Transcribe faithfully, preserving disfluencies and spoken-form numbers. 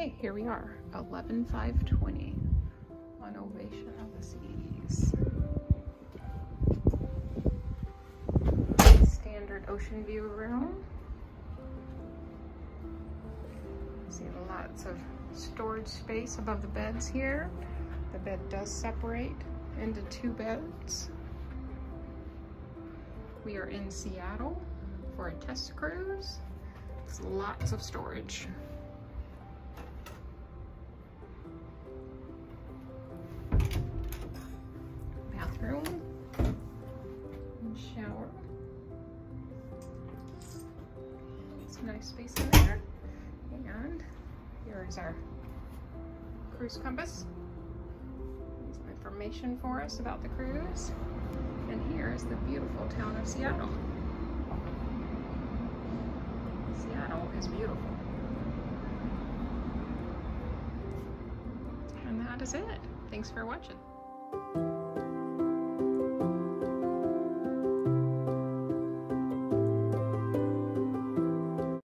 Okay, here we are, eleven five twenty on Ovation of the Seas. Standard ocean view room. See lots of storage space above the beds here. The bed does separate into two beds. We are in Seattle for a test cruise. It's lots of storage. Bathroom and shower. Some nice space in there. And here is our cruise compass. Some information for us about the cruise. And here is the beautiful town of Seattle. Seattle is beautiful. And that is it. Thanks for watching.